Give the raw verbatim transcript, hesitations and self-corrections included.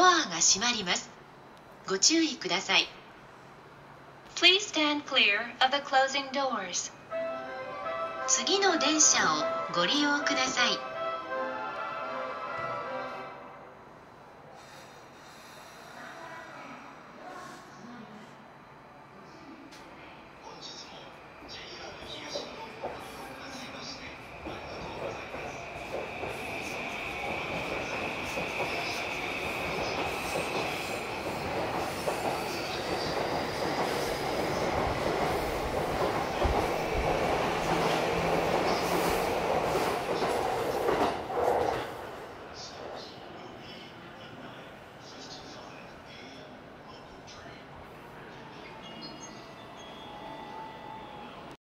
アが閉まります。ご注意ください。Please stand clear of the closing doors. 次の電車をご利用ください。